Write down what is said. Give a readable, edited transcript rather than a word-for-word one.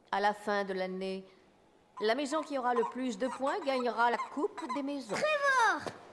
À la fin de l'année, la maison qui aura le plus de points gagnera la coupe des maisons. Trevor!